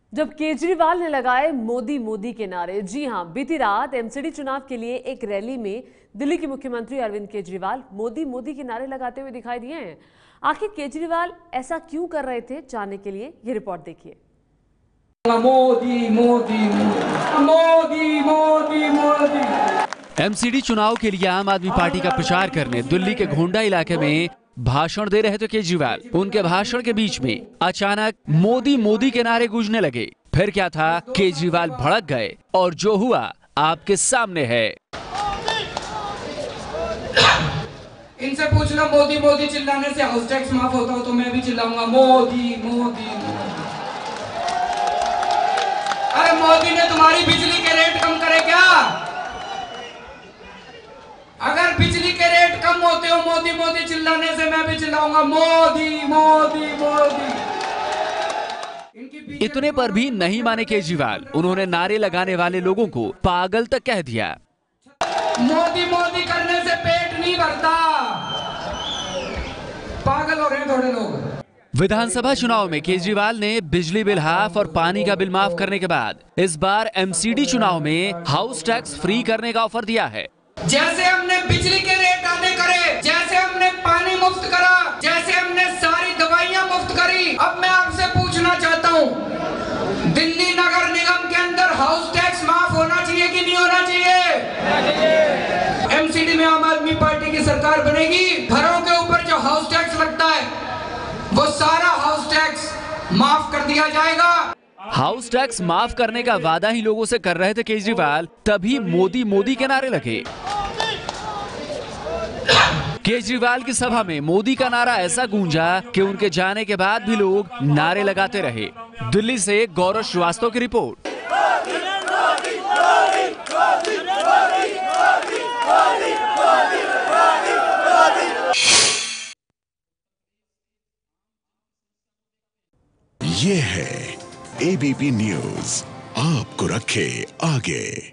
जब केजरीवाल ने लगाए मोदी मोदी के नारे। जी हां, बीती रात एमसीडी चुनाव के लिए एक रैली में दिल्ली के मुख्यमंत्री अरविंद केजरीवाल मोदी मोदी के नारे लगाते हुए दिखाई दिए हैं। आखिर केजरीवाल ऐसा क्यों कर रहे थे, जानने के लिए ये रिपोर्ट देखिए। मोदी मोदी मोदी मोदी मोदी। एमसीडी चुनाव के लिए आम आदमी पार्टी का प्रचार करने दिल्ली के घोंडा इलाके में भाषण दे रहे थे केजरीवाल। उनके भाषण के बीच में अचानक मोदी मोदी के नारे गूंजने लगे। फिर क्या था, केजरीवाल भड़क गए और जो हुआ आपके सामने है। इनसे पूछ लो, मोदी मोदी चिल्लाने से हाउस टैक्स माफ होता हो तो मैं भी चिल्लाऊंगा मोदी मोदी मोदी। अरे मोदी ने तुम्हारी बिजली के रेट कम करे क्या? अगर बिजली के रेट कम होते हो मोदी मोदी चिल्लाने से, मैं भी चिल्लाऊंगा मोदी मोदी मोदी। इतने पर भी नहीं माने केजरीवाल। उन्होंने नारे लगाने वाले लोगों को पागल तक कह दिया। मोदी मोदी करने से पेट नहीं भरता, पागल हो रहे हैं थोड़े लोग। विधानसभा चुनाव में केजरीवाल ने बिजली बिल हाफ और पानी का बिल माफ करने के बाद इस बार एमसीडी चुनाव में हाउस टैक्स फ्री करने का ऑफर दिया है। जैसे हमने बिजली के रेट आधे करे, जैसे हमने पानी मुफ्त करा, जैसे हमने सारी दवाइयां मुफ्त करी, अब मैं आपसे पूछना चाहता हूं, दिल्ली नगर निगम के अंदर हाउस टैक्स माफ होना चाहिए कि नहीं होना चाहिए? एमसीडी में आम आदमी पार्टी की सरकार बनेगी, घरों के ऊपर जो हाउस टैक्स लगता है वो सारा हाउस टैक्स माफ कर दिया जाएगा। हाउस टैक्स माफ करने का वादा ही लोगों से कर रहे थे केजरीवाल, तभी मोदी मोदी के नारे लगे। केजरीवाल की सभा में मोदी का नारा ऐसा गूंजा कि उनके जाने के बाद भी लोग नारे लगाते रहे। दिल्ली से गौरव श्रीवास्तव की रिपोर्ट। ये है एबीपी न्यूज़, आपको रखे आगे।